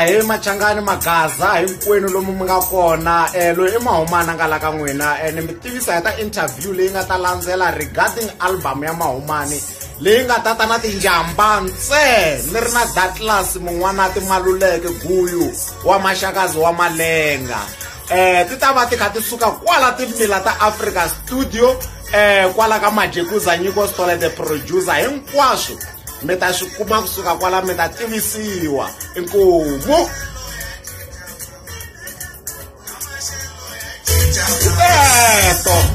Hi Machangani Magaza, hinkwenu lomu mi nga kona. Loyi I Mahumana nga la ka n'wina. Ni mi tivisa ta interview leyi nga ta landzela regarding album ya Mahumani leyi nga ta na tinjamba ntse. Ni ri na Douglas Mun'wanati Maluleke Guyu wa Maxakazi wa Malenga. Ti ta va ti kha ti suka kwala timila ta Africa Studio kwala ka Majekuza Nyiko Stole the producer hinkwaswo mi ta swi kuma kusuka kwala mi ta tivisiwa. Inkomu eto